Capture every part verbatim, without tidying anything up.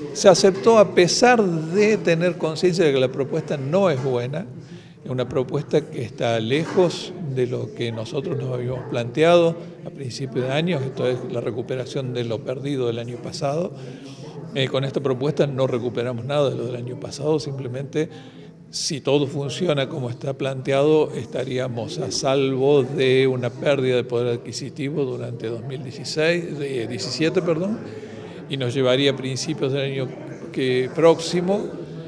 Se aceptó a pesar de tener conciencia de que la propuesta no es buena, es una propuesta que está lejos de lo que nosotros nos habíamos planteado a principios de año, esto es la recuperación de lo perdido del año pasado. Eh, con esta propuesta no recuperamos nada de lo del año pasado, simplemente si todo funciona como está planteado, estaríamos a salvo de una pérdida de poder adquisitivo durante dos mil diecisiete, perdón, y nos llevaría a principios del año que, próximo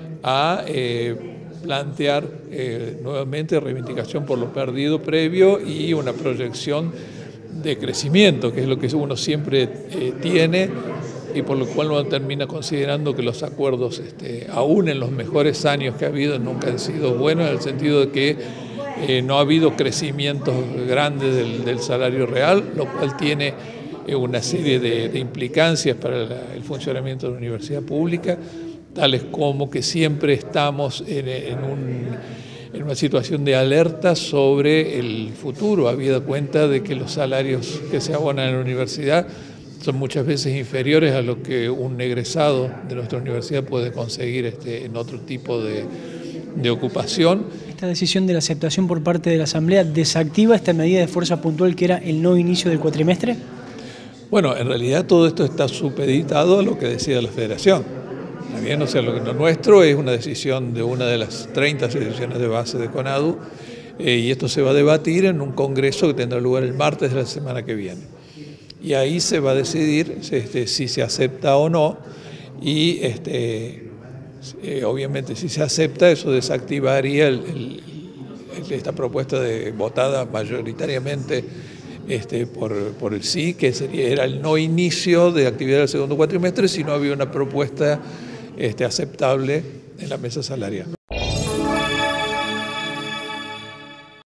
a eh, plantear eh, nuevamente reivindicación por lo perdido previo y una proyección de crecimiento, que es lo que uno siempre eh, tiene, y por lo cual uno termina considerando que los acuerdos, este, aún en los mejores años que ha habido, nunca han sido buenos, en el sentido de que eh, no ha habido crecimientos grandes del, del salario real, lo cual tiene eh, una serie de, de implicancias para la, el funcionamiento de la universidad pública, tales como que siempre estamos en, en, un, en una situación de alerta sobre el futuro, habida cuenta de que los salarios que se abonan en la universidad son muchas veces inferiores a lo que un egresado de nuestra universidad puede conseguir este, en otro tipo de, de ocupación. ¿Esta decisión de la aceptación por parte de la Asamblea desactiva esta medida de fuerza puntual que era el no inicio del cuatrimestre? Bueno, en realidad todo esto está supeditado a lo que decida la Federación. Bien, o sea, lo, lo nuestro es una decisión de una de las treinta asociaciones de base de CONADU eh, y esto se va a debatir en un congreso que tendrá lugar el martes de la semana que viene. Y ahí se va a decidir este, si se acepta o no, y este, eh, obviamente si se acepta eso desactivaría el, el, esta propuesta de, votada mayoritariamente este, por, por el sí, que sería, era el no inicio de actividad del segundo cuatrimestre si no había una propuesta este, aceptable en la mesa salarial.